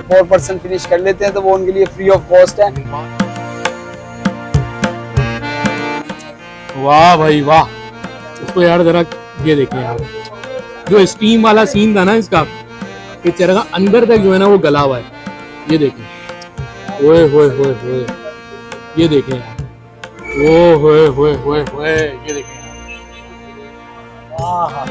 4% finish कर लेते हैं तो वो उनके लिए फ्री ऑफ कॉस्ट है। वाह भाई वाह, उसको यार जरा ये देखें यार, जो स्टीम वाला सीन था ना इसका, ये चरखा अंदर तक जो है ना वो गला हुआ है। ये देखें, ओए होए होए होए, ये देखें यार, ओ होए होए होए होए, ये देखें यार,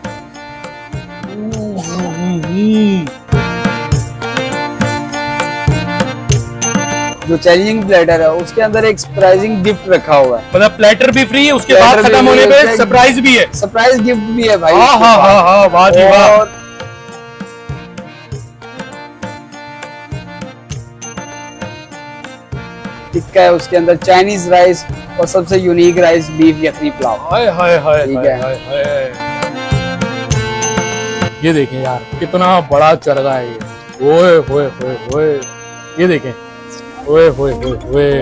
जो चैलेंजिंग प्लेटर है उसके अंदर एक सरप्राइजिंग गिफ्ट रखा हुआ है। मतलब प्लेटर भी फ्री है, उसके बाद खत्म होने पे सरप्राइज भी है, सरप्राइज गिफ्ट भी है भाई। हाँ हाँ हाँ हाँ, वाह जी वाह। टिक्का है उसके अंदर, चाइनीज राइस और सबसे unique rice beef yakhni pulao. Hi hi hi, ठीक है। ये देखें यार कितना बड़ा चरगा है ये, ओए होए होए होए, ये देखें, ओए होए होए होए।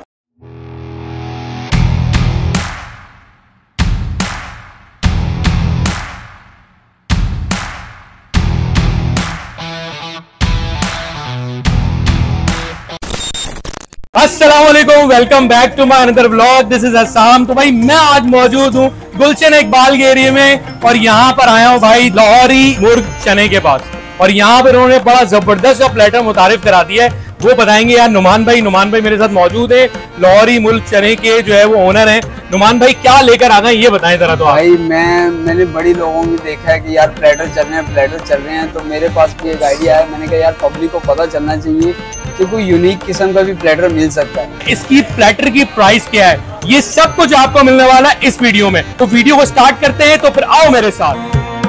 अस्सलामुअलैकुम, welcome back to my another vlog. This is Assam. तो भाई मैं आज मौजूद हूँ गुलशन इकबाल के एरिया में और यहाँ पर आया हूँ भाई लाहौरी मुर्ग चने के पास, और यहाँ पर उन्होंने बड़ा जबरदस्त प्लेटर मुतारिफ करा दिया है, वो बताएंगे यार नुमान भाई मेरे साथ मौजूद है, लाहौरी मुर्ग चने के जो है वो ओनर हैं। नुमान भाई क्या लेकर आ गए ये बताएं जरा। तो भाई मैंने बड़ी लोगों में देखा है कि यार प्लेटर चल रहे हैं, तो मेरे पास भी एक आइडिया है। मैंने कहा यार पब्लिक को पता चलना चाहिए कि कोई यूनिक किस्म का भी प्लेटर मिल सकता है। इसकी प्लेटर की प्राइस क्या है, ये सब कुछ आपको मिलने वाला है इस वीडियो में। तो वीडियो को स्टार्ट करते हैं, तो फिर आओ मेरे साथ।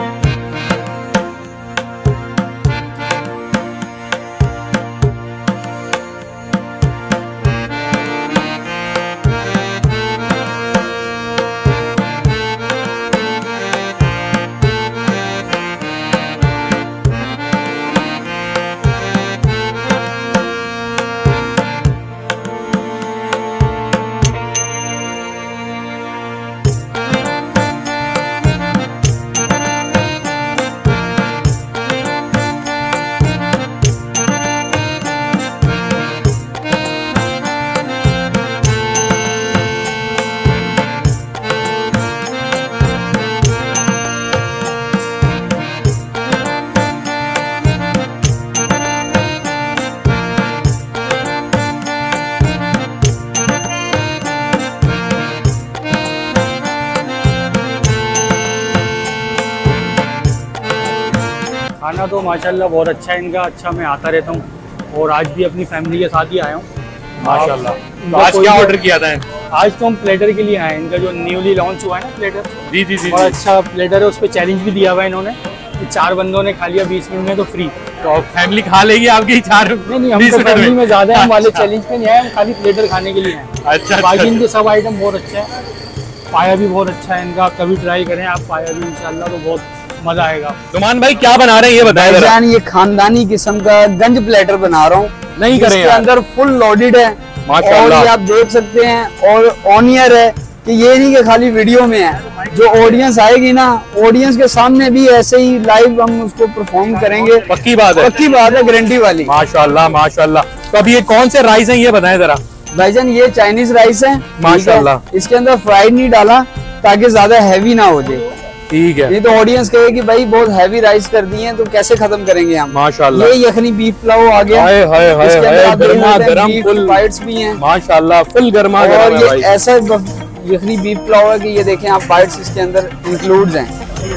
खाना तो माशाल्लाह बहुत अच्छा है इनका, अच्छा मैं आता रहता हूँ और आज भी अपनी फैमिली के साथ ही आया हूँ माशाल्लाह। तो आज क्या ऑर्डर किया था? आज तो हम प्लेटर के लिए आए हैं, इनका जो न्यूली लॉन्च हुआ है ना प्लेटर, जी जी जी, बहुत अच्छा प्लेटर है। उस पर चैलेंज भी दिया हुआ है इन्होंने कि 4 बंदों ने खा लिया 20 मिनट में तो फ्री। तो फैमिली खा लेगी आपकी 4? नहीं, हम तो फैमिली में ज्यादा है, हम वाले चैलेंज पे नहीं आए, हम खाली प्लेटर खाने के लिए आए। अच्छा, बाकी इनके सब आइटम बहुत अच्छे हैं, पाया भी बहुत अच्छा है इनका, कभी ट्राई करें आप पाया भी इंशाल्लाह, तो बहुत मजा आएगा। नुमान भाई क्या बना रहे हैं ये बताएं जरा। ये खानदानी किस्म का गंज प्लेटर बना रहा हूँ, नहीं करें इसके अंदर फुल लोडेड है और ये आप देख सकते हैं, और ऑनियर है कि ये नहीं कि खाली वीडियो में है, जो ऑडियंस आएगी ना, ऑडियंस के सामने भी ऐसे ही लाइव हम उसको परफॉर्म करेंगे। पक्की बात है, पक्की बात है, गारंटी वाली। माशाल्लाह माशाल्लाह। तो अब ये कौन से राइस हैं ये बताएं जरा। भाईजान ये चाइनीज राइस है माशाल्लाह, इसके अंदर फ्राइड नहीं डाला ताकि ज्यादा हैवी ना हो जाए। ठीक है, नहीं तो ऑडियंस कहे कि भाई बहुत हैवी राइस कर दिए हैं तो कैसे खत्म करेंगे हम। माशाल्लाह। ये यखनी बीफ पुलाव आ गया, हाय हाय हाय, गरमा गरम फुल बाइट्स भी हैं माशाल्लाह, फुल गरमा गरम और है ये भाई। ऐसा यखनी बीफ पुलाव है कि ये देखें आप, बाइट्स इसके अंदर इंक्लूड्स हैं।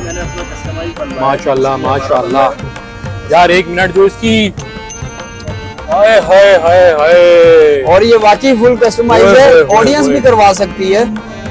माशाल्लाह माशाल्लाह यार, एक मिनट जो इसकी, हाय हाय हाय हाय, और ये वाकई फुल कस्टमाइज है, ऑडियंस भी करवा सकती है।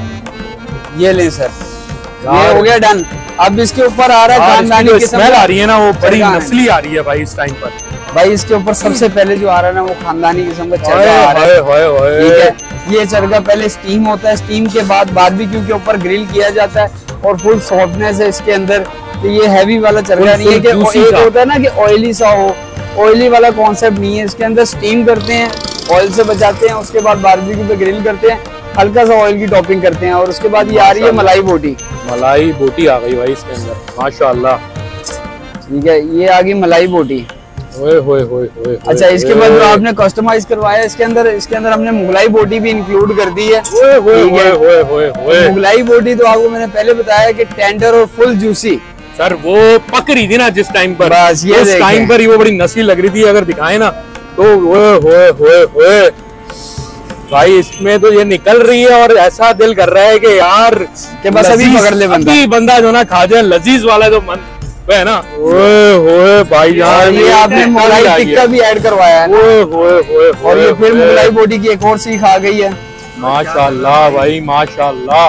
ये लें सर, ये हो गया डन। अब इसके ऊपर आ रहा है खानदानी की स्मेल आ रही है ना, वो बड़ी नस्ली आ रही है भाई इस टाइम पर। भाई इसके ऊपर सबसे पहले जो आ रहा है ना वो खानदानी किस्म का चरगा आ रहा है। ठीक है, ये चरगा पहले स्टीम होता है, स्टीम के बाद बारबेक्यू के ऊपर ग्रिल किया जाता है और फुल सॉफ्टनेस है इसके अंदर। तो ये हैवी वाला चरगा नहीं है कि एक होता है ना कि ऑयली सा हो, ऑयली वाला कॉन्सेप्ट नहीं है। इसके अंदर स्टीम करते हैं, ऑयल से बचाते हैं, उसके बाद बारबेक्यू पे ग्रिल करते हैं, हल्का सा ऑयल की टॉपिंग करते हैं, और उसके बाद ये आ रही है मलाई बोटी। मलाई बोटी आ गई भाई इसके अंदर, माशाल्लाह। ठीक है, ये आ गई मलाई बोटी। अच्छा, इसके बाद जो आपने कस्टमाइज करवाया इसके अंदर हमने मुगलाई बोटी भी इंक्लूड कर दी है। मुगलाई बोटी तो आपको मैंने पहले बताया कि टेंडर और फुल जूसी। सर वो पक रही थी ना जिस टाइम पर, बस ये उस टाइम पर ही वो बड़ी नसी लग रही थी। अगर दिखाए ना तो ओए भाई इसमें तो ये निकल रही है और ऐसा दिल कर रहा है कि यार के बस अभी पकड़ ले बंदा जो ना खा जाए, लजीज वाला जो मन है ना। ओए भाई यार ये आपने मुगलाई टिक्का भी ऐड करवाया है और ये फिर मुगलाई बोटी की एक और सीख आ गई है। माशाल्लाह भाई माशाल्लाह।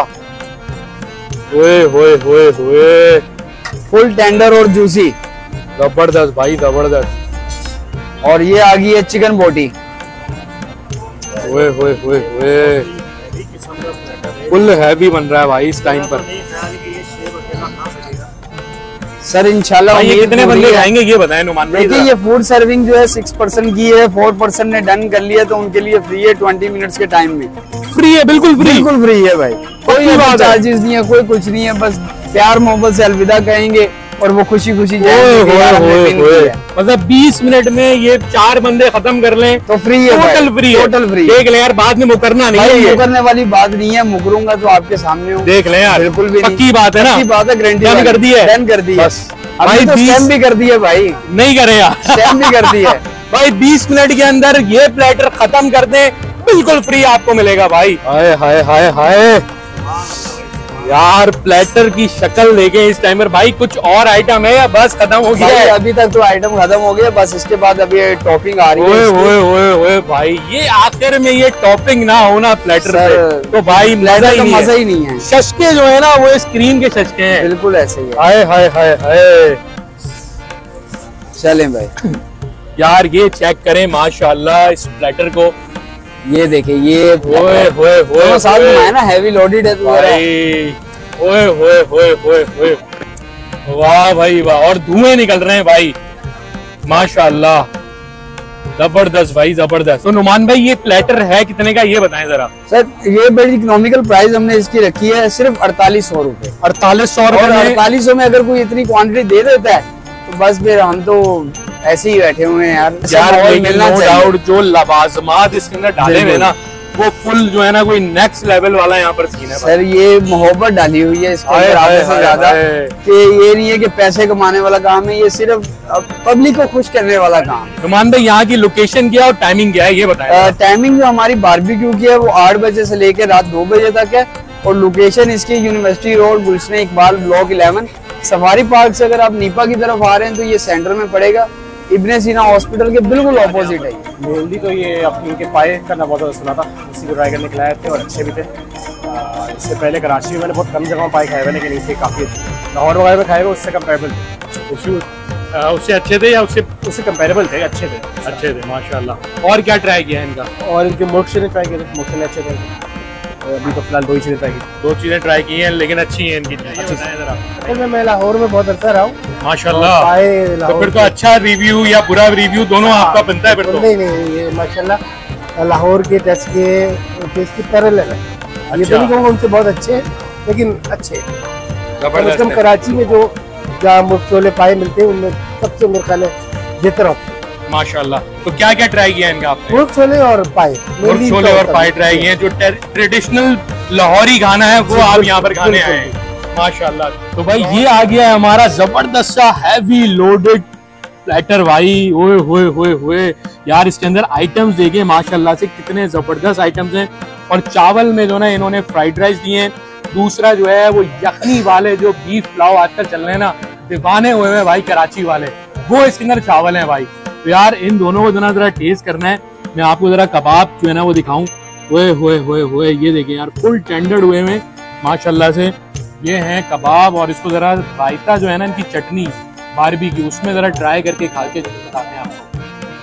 ओए फुल टेंडर और जूसी, जबरदस्त भाई जबरदस्त। और ये आ गई है चिकन बोटी। ओए फुल हैवी बन रहा है भाई इस टाइम पर। सर इंशाल्लाह ये कितने बंदे खाएंगे ये बताएं नुमान भाई। देखिए ये फूड सर्विंग जो है 6% की है, 4% ने डन कर लिया तो उनके लिए फ्री है। 20 मिनट्स के टाइम में फ्री है, बिल्कुल फ्री है भाई। कोई चार्जेस नहीं है, कोई कुछ नहीं है, बस प्यार मोहब्बत से अलविदा कहेंगे और वो खुशी मतलब 20 मिनट में ये 4 बंदे खत्म कर लें तो फ्री है, टोटल फ्री। देख ले यार, बाद में मुकरना नहीं है, मुकरने वाली बात नहीं है। मुकरूंगा तो आपके सामने हूँ, देख ले यार, बिल्कुल भी पक्की बात है ना, पक्की बात है, गारंटी डन कर दी है, डन कर दी है भाई। तो स्कैम भी कर दी है भाई, नहीं करे यार, स्कैम भी कर दी है भाई। 20 मिनट के अंदर ये प्लेटर खत्म कर दे, बिल्कुल फ्री आपको मिलेगा भाई। हाय हाय हाय हाय यार, प्लेटर की शक्ल देखे इस टाइम पर भाई। कुछ और आइटम है या बस खत्म हो गया है? अभी तक तो आइटम खत्म हो गया, बस इसके बाद अभी टॉपिंग आ रही है। ओए भाई, ये आखिर में ये टॉपिंग ना होना प्लेटर पे तो भाई मजा ही नहीं है। शशके जो है ना वो स्क्रीन के शशके हैं, बिल्कुल ऐसे ही है। हाय हाय हाय हाय। चलें भाई यार ये चेक करें माशाल्लाह इस प्लेटर को, ये देखिए ये साथ में है ना, हैवी लोडेड है वाह भाई वाह, और धुएं निकल रहे हैं भाई माशाल्लाह, जबरदस्त भाई जबरदस्त। तो नुमान भाई ये प्लेटर है कितने का ये बताएं जरा। सर ये बड़ी इकोनॉमिकल प्राइस हमने इसकी रखी है, सिर्फ 4800 रुपए। 4800 रुपए। 4800 में अगर कोई इतनी क्वांटिटी दे देता है तो बस फिर हम तो ऐसे ही बैठे हुए हैं यार। मिलना चाहिए। जो लवाजमात इसके अंदर डाले हुए ना वो फुल जो है ना कोई नेक्स्ट लेवल वाला यहाँ पर सीन है सर। ये मोहब्बत डाली हुई है इसके अंदर आगे से ज्यादा, कि ये नहीं है कि पैसे कमाने वाला काम है, ये सिर्फ पब्लिक को खुश करने वाला काम है। नुमान भाई यहाँ की लोकेशन क्या और टाइमिंग क्या है ये बताएं। टाइमिंग जो हमारी बारबेक्यू की है वो 8 बजे से लेकर रात 2 बजे तक है, और लोकेशन इसकी university road, Gulshan Iqbal, block 11, safari park से अगर आप नीपा की तरफ आ रहे हैं तो ये सेंटर में पड़ेगा, इब्ने सीना हॉस्पिटल के बिल्कुल ऑपोजिट है। मेनली तो ये अपनी इनके पाए का ना बहुत ज़्यादा सुना था, उसी को ट्राई करने के लाए थे और अच्छे भी थे। इससे पहले कराची में मैंने बहुत कम जगह पाए खाए हुए, लेकिन इनके काफ़ी अच्छे। लाहौर वगैरह में खाए हुए उससे कंपेरेबल थे, उससे अच्छे थे या उससे कंपेरेबल थे, अच्छे थे माशाल्लाह। और क्या ट्राई किया है इनका? और इनके मोर्क्स ट्राई किए थे, मोर्क्स अच्छे थे। अभी तो फिलहाल 2 चीज़ें ट्राई की हैं, लेकिन अच्छी हैं इनकी। मैं लाहौर में बहुत अच्छा रहा हूँ माशाल्लाह। तो फिर तो अच्छा रिव्यू या बुरा रिव्यू दोनों आपका बनता है फिर तो। नहीं ये माशाल्लाह लाहौर के टेस्ट की पैरेलल है। ये तो नहीं कहूँगा उनसे बहुत अच्छे हैं, लेकिन अच्छे। कम कराची में जो जहाँ मुफ्त छोले पाए मिलते हैं उनमें सबसे मेरे ख्याल बेहतर होता है माशाल्लाह। तो क्या क्या ट्राई किया इनका आपने? मुर्ग छोले और पाए, छोले और पाए ट्राई किए हैं। जो ट्रेडिशनल लाहौरी खाना है वो आप यहाँ पर खाने आए हैं माशाल्लाह। तो भाई ये आ गया है हमारा जबरदस्त सा हैवी लोडेड प्लेटर भाई। ओए यार, इसके अंदर आइटम्स देखे माशाल्लाह से कितने जबरदस्त आइटम्स हैं। और चावल में जो ना इन्होंने फ्राइड राइस दिए हैं। दूसरा जो है वो यखनी वाले जो बीफ पुलाव आजकल चल रहे हैं ना, दीवाने हुए हैं भाई कराची वाले, वो इसके अंदर चावल है भाई। तो यार इन दोनों को जरा टेस्ट करना है। मैं आपको जरा कबाब जो है ना वो दिखाऊं। ओए ये देखें यार, फुल टेंडर्ड हुए में माशाल्लाह से ये हैं कबाब। और इसको जरा रायता जो है ना इनकी चटनी बारबी की, उसमें जरा ट्राई करके खा के बताते हैं आपको।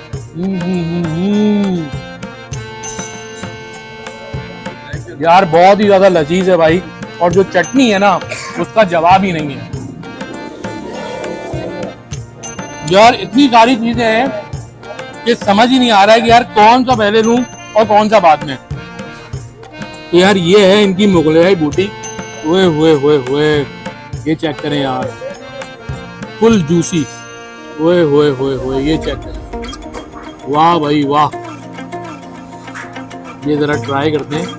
यार बहुत ही ज्यादा लजीज है भाई। और जो चटनी है ना उसका जवाब ही नहीं है यार। इतनी सारी चीजें हैं कि समझ ही नहीं आ रहा है कि यार कौन सा पहले लूं और कौन सा बाद में। तो यार ये है इनकी मुगलाई बोटी। ओए ये चेक करें यार, फुल जूसी। ओए ये चेक करें। वाह भाई वाह, ये जरा ट्राई करते हैं।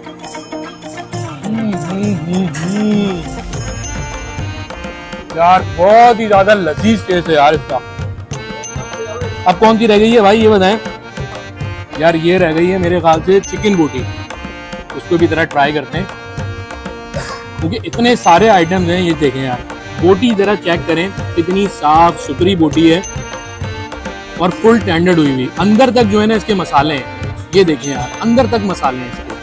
यार बहुत ही ज्यादा लजीज टेस्ट है यार इसका। अब कौन सी रह गई है भाई ये बताएं यार? ये रह गई है मेरे ख्याल से चिकन बोटी, उसको भी जरा ट्राई करते हैं क्योंकि इतने सारे आइटम्स हैं। ये देखें यार, बोटी जरा चेक करें कितनी साफ सुथरी बोटी है और फुल टेंडर्ड हुई हुई। अंदर तक जो है ना इसके मसाले हैं, ये देखें यार, अंदर तक मसाले हैं इसके।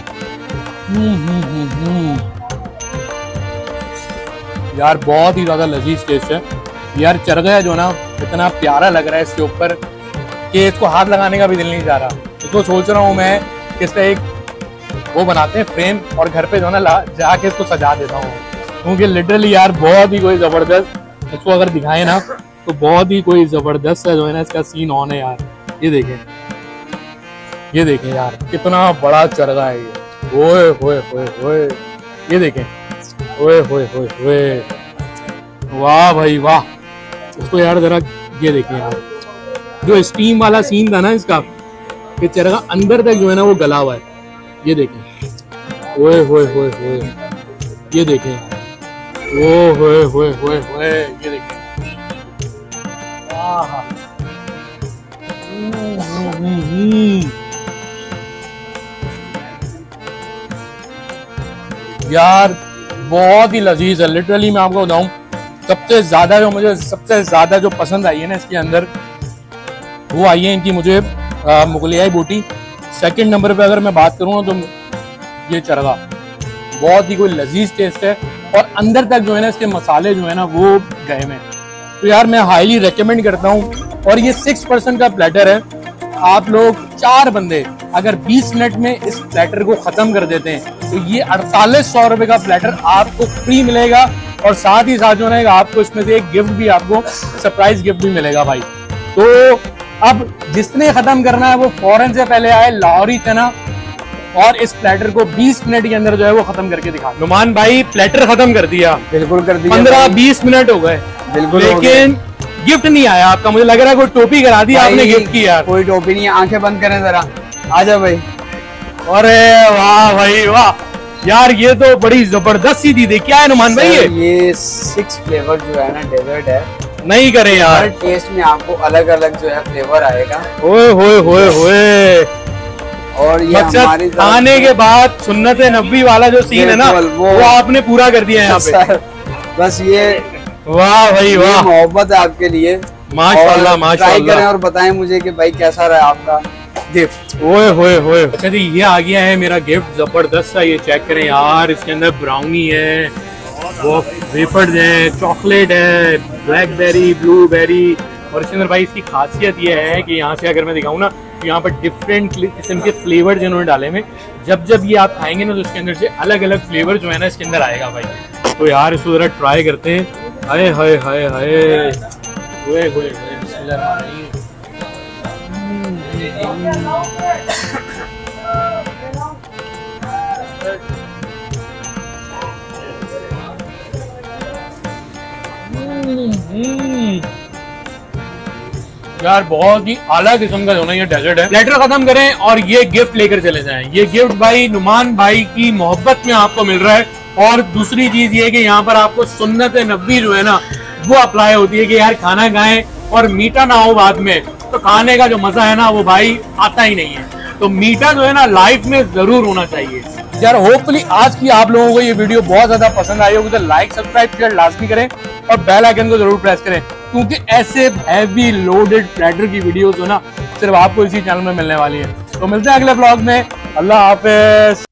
यार बहुत ही ज्यादा लजीज टेस्ट है यार। चरगा जो ना इतना प्यारा लग रहा है इसके ऊपर कि इसको हाथ लगाने का भी दिल नहीं जा रहा। इसको सोच रहा हूँ मैं कि इसका एक वो बनाते हैं फ्रेम और घर पे जो है ना जाके इसको सजा देता हूँ, क्योंकि लिटरली यार बहुत ही कोई जबरदस्त इसको अगर दिखाए ना तो बहुत ही कोई जबरदस्त जो है ना इसका सीन ऑन है यार। ये देखें, ये देखें यार कितना बड़ा चरगा है ये। ओए होए होए होए, ये देखें, ओए होए होए होए, वाह भाई वाह। इसको यार जरा ये देखें यार, जो स्टीम वाला सीन था ना इसका, कि चरगा अंदर तक जो है ना वो गला हुआ है। ये देखें, ओए होए होए होए, ये देखें, ओ होए होए होए होए, ये देखें, यार बहुत ही लजीज है। लिटरली मैं आपको बताऊं, सबसे ज्यादा जो मुझे सबसे ज्यादा जो पसंद आई है ना इसके अंदर, वो आई है इनकी मुझे मुगलियाई बोटी। सेकंड नंबर पे अगर मैं बात करूँ तो ये चरगा, बहुत ही कोई लजीज टेस्ट है और अंदर तक जो है ना इसके मसाले जो है ना वो गए में। तो यार मैं हाईली रेकमेंड करता हूँ। और ये 6 पर्सन का प्लेटर है। आप लोग 4 बंदे अगर 20 मिनट में इस प्लेटर को खत्म कर देते हैं तो ये 4800 रुपए का प्लेटर आपको फ्री मिलेगा। और साथ ही साथ जो है आपको इसमें से एक गिफ्ट भी, आपको सरप्राइज गिफ्ट भी मिलेगा भाई। तो अब जिसने खत्म करना है वो फौरन से पहले आए लाहौरी चना और इस प्लेटर को 20 मिनट के अंदर जो है वो खत्म करके दिखा। नुमान भाई प्लेटर खत्म कर दिया, बिल्कुल कर दिया, 15-20 मिनट हो गए बिल्कुल, लेकिन गिफ्ट नहीं आया आपका। मुझे लग रहा है कोई टोपी करा दी आपने गिफ्ट की यार। कोई टोपी नहीं है, आंखें बंद करें जरा, आ जाओ भाई। अरे वाह भाई वाह यार, ये तो बड़ी जबरदस्त सी थी। क्या है नुमान भाई ये 6 फ्लेवर जो है ना डेजर्ट है। नहीं करे यार, हर टेस्ट में आपको अलग अलग जो है फ्लेवर आएगा। ओए होए होए होए। और ये हमारी खाने के बाद सुन्नत नबी वाला जो सीन है ना वो आपने पूरा कर दिया है यहाँ पे। बस ये वाह भाई वाह, मोहब्बत है आपके लिए। माशाल्लाह माशाल्लाह। ट्राई करें और बताएं मुझे कि भाई कैसा रहा आपका गिफ्ट। ओए होए होए। अच्छा जी, ये आ गया है मेरा गिफ्ट, जबरदस्त सा। ये चेक करें यार, इसके अंदर ब्राउनी है, वो वेफर्स है, चॉकलेट है, ब्लैकबेरी, ब्लूबेरी। और इसके अंदर भाई इसकी खासियत ये है कि यहाँ से अगर मैं दिखाऊँ ना, यहाँ पर डिफरेंट किस्म के फ्लेवर जिन्होंने डाले में, जब ये आप खाएंगे ना तो इसके अंदर से अलग अलग फ्लेवर जो है ना इसके अंदर आएगा भाई। तो यार इसको जरा ट्राई करते हैं। हाय हाय हाय हाय, यार बहुत ही आला किस्म का जो ना ये डेजर्ट है। प्लेटर खत्म करें और ये गिफ्ट लेकर चले जाएं। ये गिफ्ट भाई नुमान भाई की मोहब्बत में आपको मिल रहा है। और दूसरी चीज ये कि यहाँ पर आपको सुन्नत नबी जो है ना वो अप्लाई होती है कि यार खाना खाएं और मीठा ना हो बाद में, तो खाने का जो मजा है ना वो भाई आता ही नहीं है। तो मीठा जो है ना लाइफ में जरूर होना चाहिए यार। होपफुली आज की आप लोगों को ये वीडियो बहुत ज्यादा पसंद आई होगी, तो लाइक सब्सक्राइब शेयर लाजमी करें और बेल आइकन को जरूर प्रेस करें, क्योंकि ऐसे हैवी लोडेड प्लेटर की वीडियोस जो ना सिर्फ आपको इसी चैनल में मिलने वाली है। तो मिलते हैं अगले ब्लॉग में। अल्लाह हाफिज।